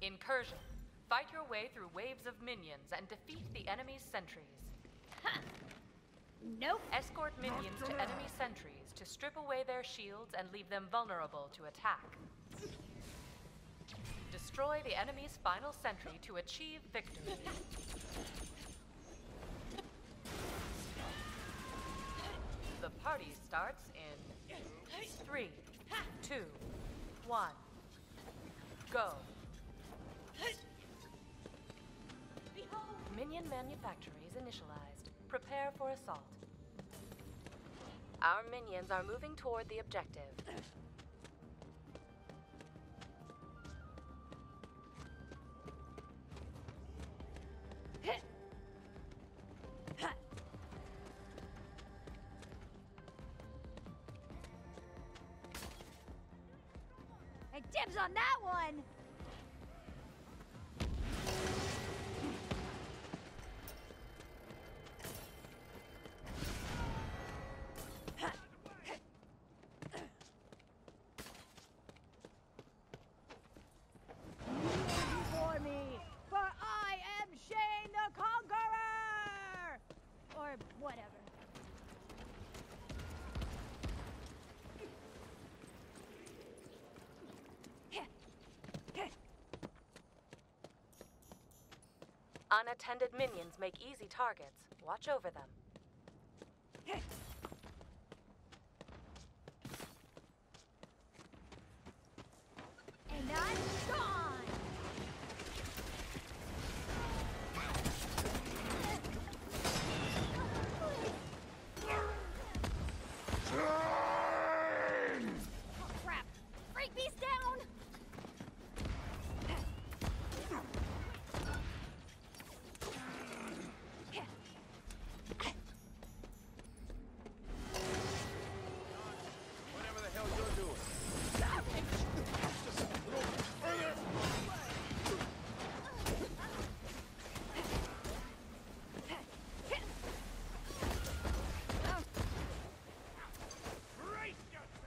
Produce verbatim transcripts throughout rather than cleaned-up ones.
Incursion. Fight your way through waves of minions and defeat the enemy's sentries. Nope. Escort minions to enemy sentries to strip away their shields and leave them vulnerable to attack. Destroy the enemy's final sentry to achieve victory. The party starts in three, two, one, go. Minion manufactories initialized. Prepare for assault. Our minions are moving toward the objective. Hey, dibs on that one! For me, for I am Shane the Conqueror! Or whatever. Unattended minions make easy targets. Watch over them. And I'm gone! Oh crap! Freak beast down! Whatever the hell you're doing. Just a little further. Brace yourself.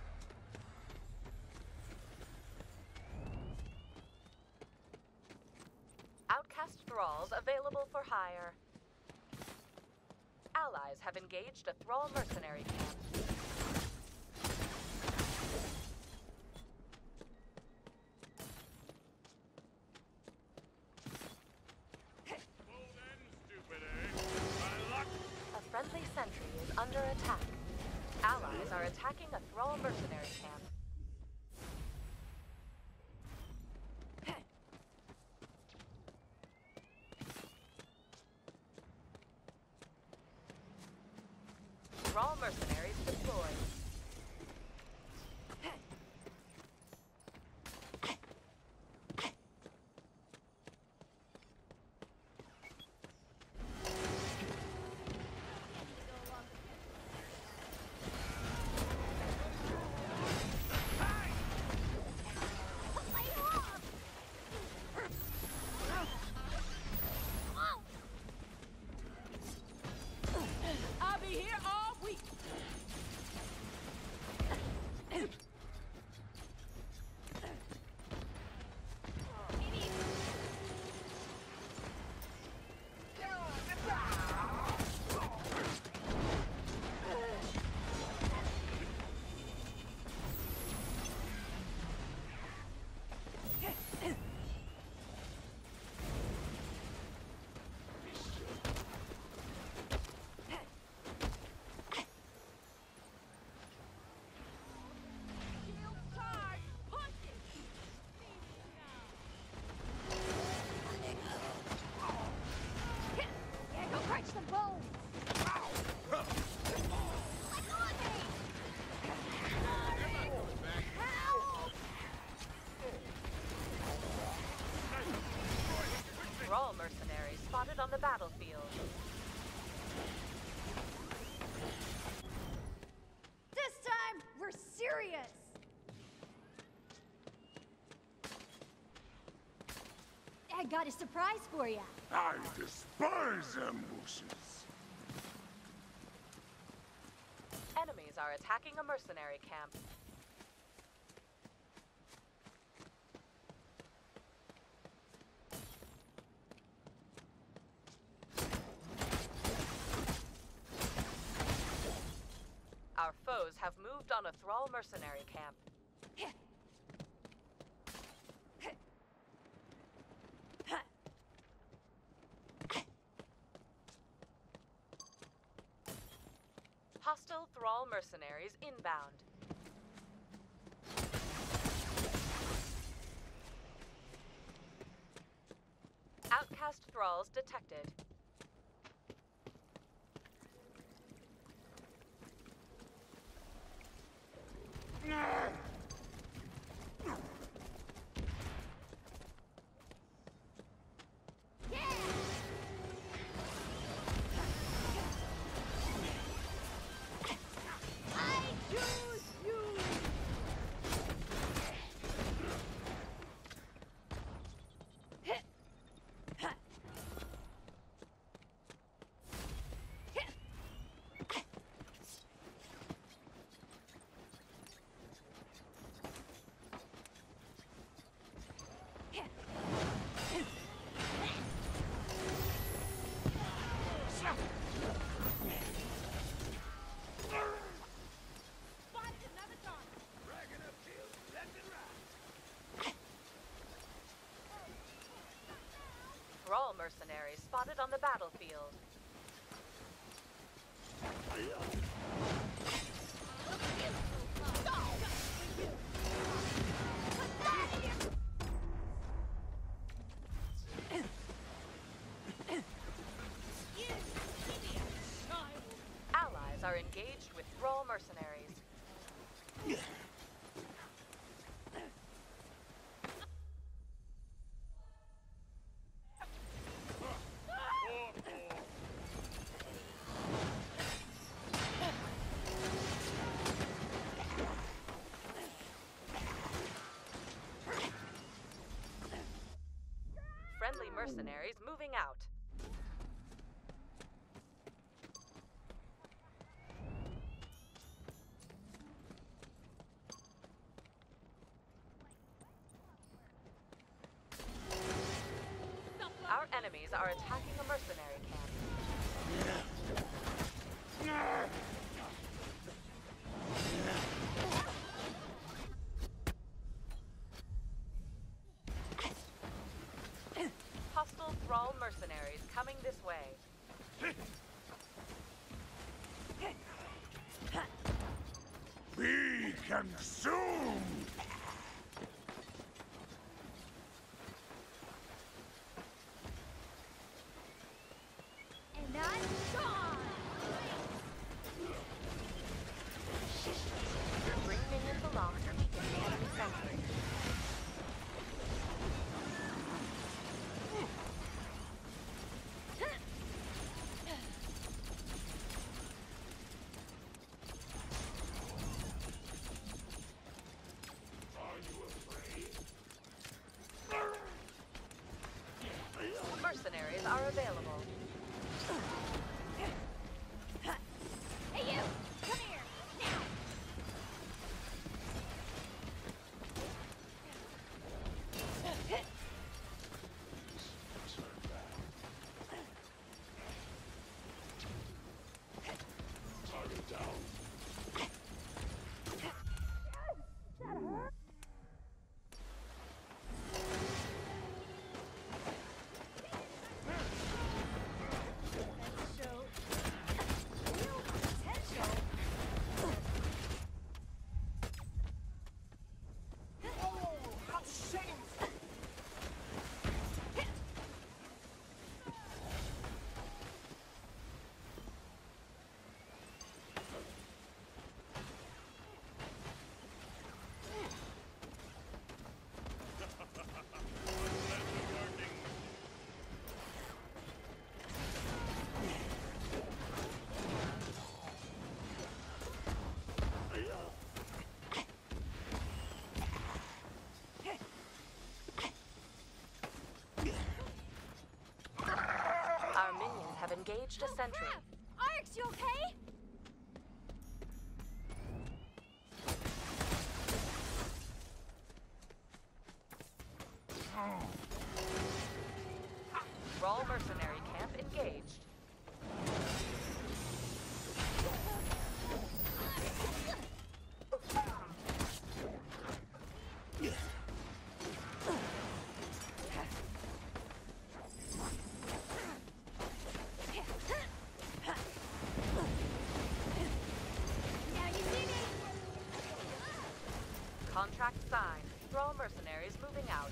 Outcast thralls available for hire. Allies have engaged a thrall mercenary camp. Well then, stupid egg. My luck. A friendly sentry is under attack. Allies are attacking a thrall mercenary camp. Thrall mercenaries deployed. I'll be here all week. Yeah, go crunch some bones! Let go of me! Help! Thrall mercenaries spotted on the battlefield. This time, we're serious! I got a surprise for you. I despise ambushes. Enemies are attacking a mercenary camp. foes have moved on a Thrall mercenary camp. Hostile Thrall mercenaries inbound. Outcast Thralls detected. Thrall mercenaries spotted on the battlefield. Allies are engaged with Thrall mercenaries. Friendly mercenaries moving out. Our enemies are attacking a mercenary camp. Hostile Thrall mercenaries coming this way. Be consumed! And I'm gone! Bring minions along to weaken the enemy sentry. Mercenaries are available. Hey you! Come here! Now! Target down. Our minions have engaged a sentry. Arx, you okay? Thrall mercenary camp engaged. Contract signed. Thrall mercenaries moving out.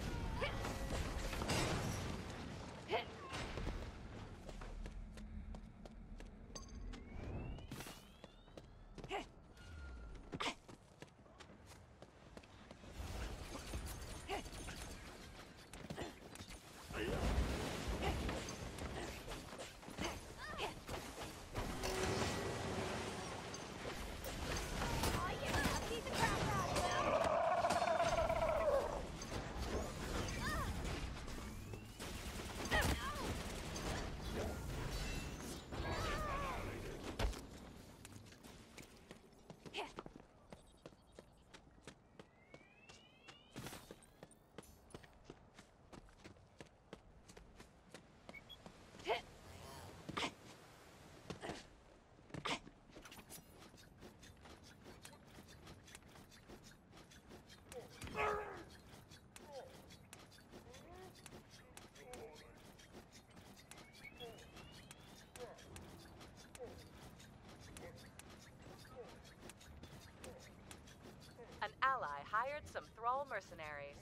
An ally hired some Thrall mercenaries.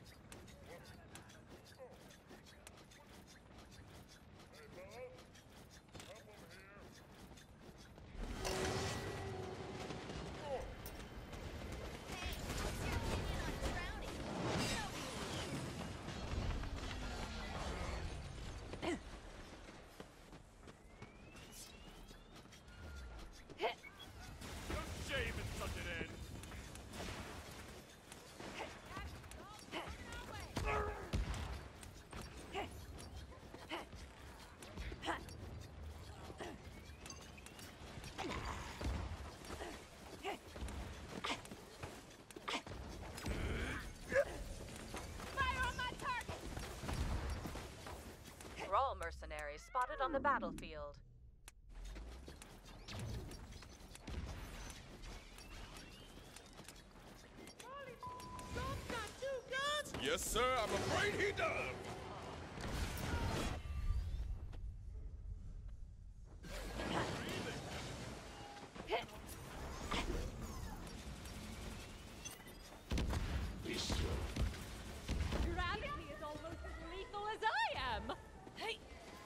No shame in such an end. Thrall mercenaries spotted on the battlefield. Yes, sir, I'm afraid he does. Gravity is almost as lethal as I am. Hey.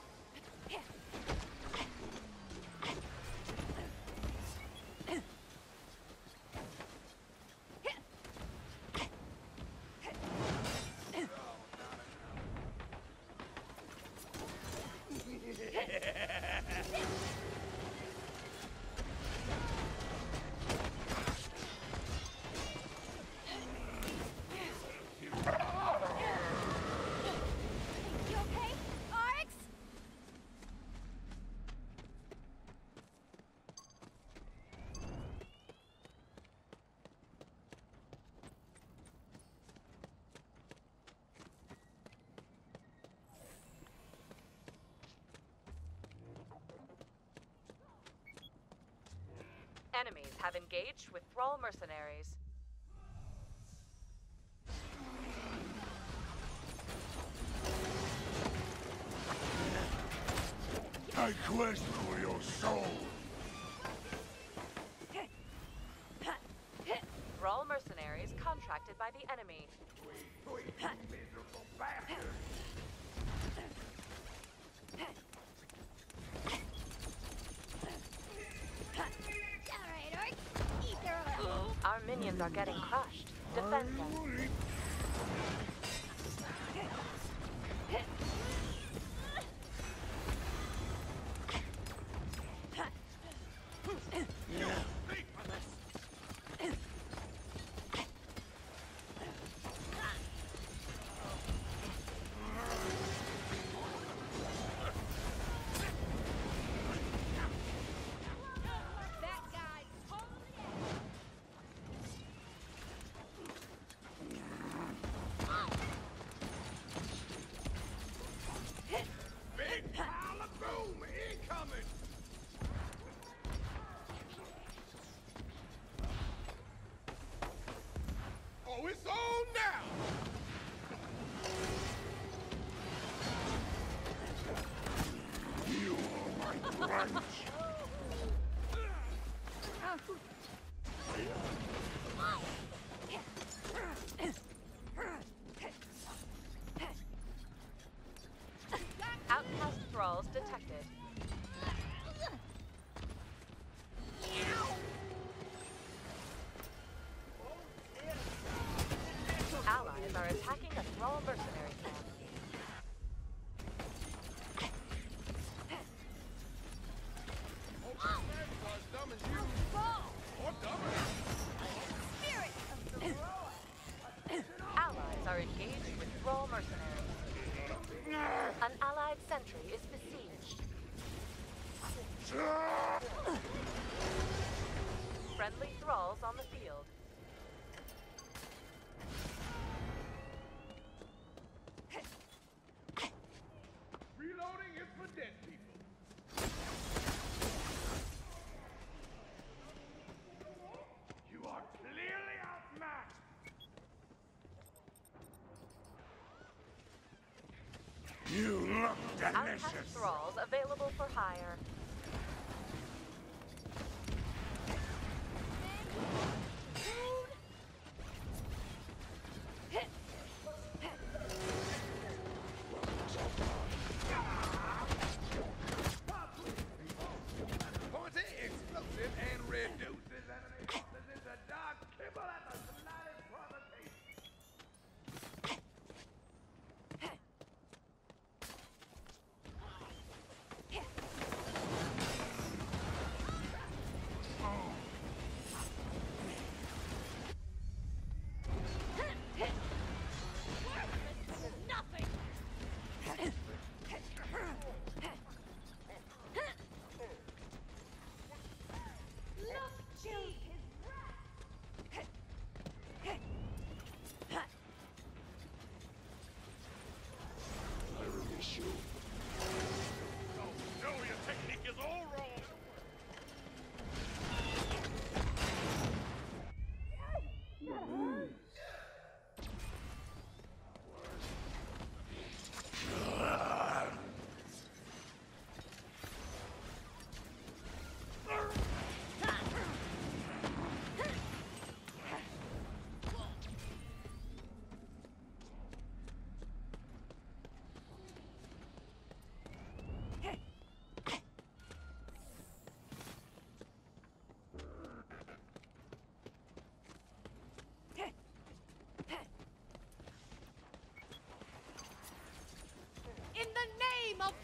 You okay, Arx? Enemies have engaged with Thrall mercenaries. I quest for your soul. Thrall mercenaries contracted by the enemy. Miserable bastard. Alright, Arx. Eat their own. Our minions are getting crushed. Defend them. That guy's totally dead. attacking a Thrall mercenary camp. Hope your friends are as dumb as you. Or dumber. Spirit of the Thrall. Allies are engaged with Thrall mercenaries. An allied sentry is besieged. Friendly Thralls on the field. Reloading is for dead people. You are clearly outmatched. You look Outcast delicious. Thralls available for hire. Pointy, explosive, and reduces enemy forces into dark kibble at the slightest provocation. Nothing. Look, Chill. Oh, no, your technique is all wrong. In the name of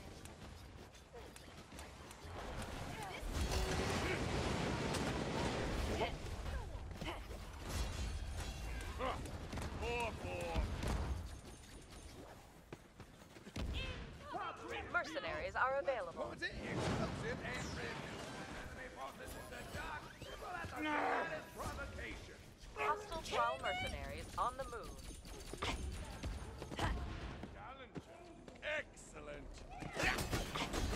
Huh. Four, four. Mercenaries are available. Pointy, explosive, and reduces enemy forces into dark kibble at the slightest provocation. Hostile Thrall mercenaries on the move. Challenge. Excellent.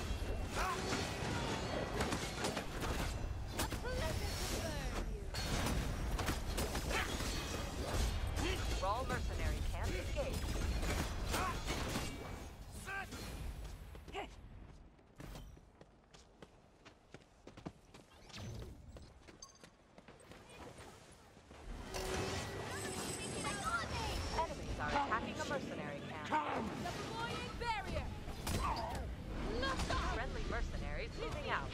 Thrall mercenary camp engaged. Enemies are attacking a mercenary camp. deploying barrier. Friendly mercenaries moving out.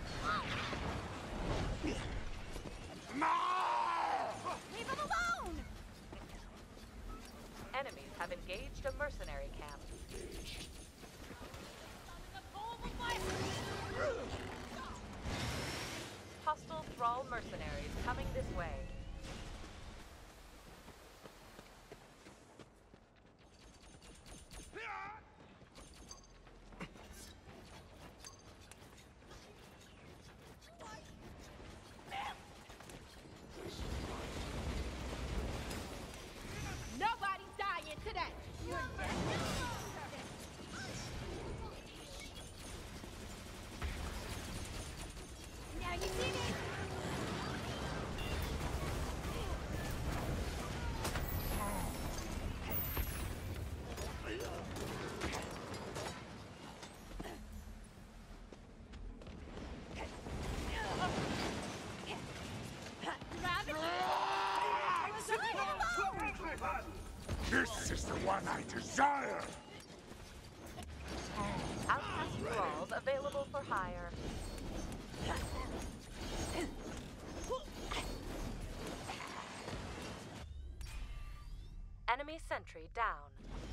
Leave him alone. Enemies have engaged a mercenary camp. Hostile Thrall mercenaries coming this way. Nobody's dying today. You're dead. Now you see me. Grab it. This is the one I desire. Outcast Thralls available for hire. Enemy Enemy sentry down.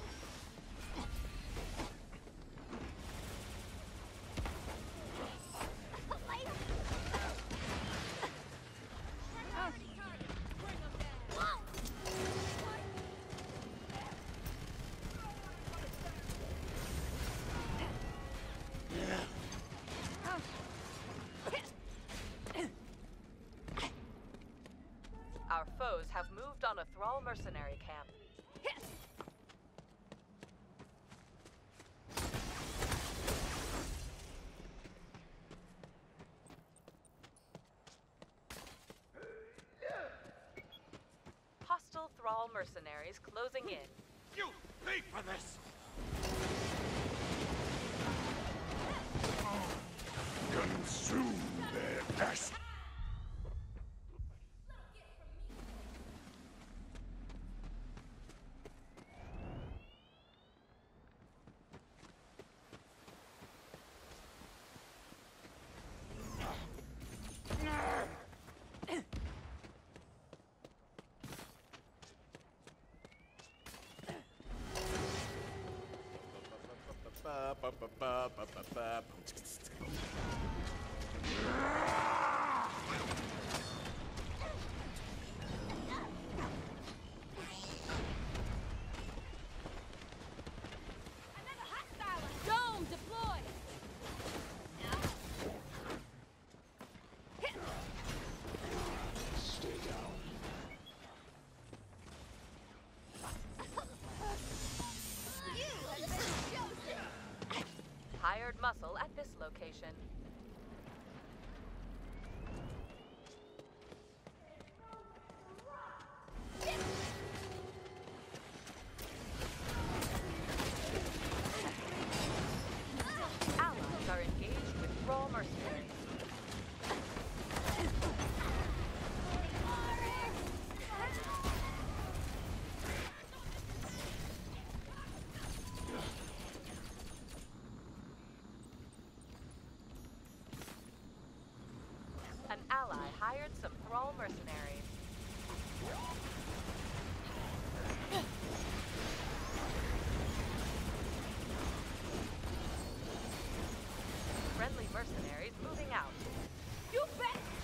Our foes have moved on a Thrall mercenary camp. Hostile Thrall mercenaries closing in. You pay for this! Consume their nest! Dome deployed! Stay down. Hired muscle at this location. Allies are engaged with Thrall mercenaries. An ally hired some Thrall mercenaries. Friendly mercenaries moving out. You bet!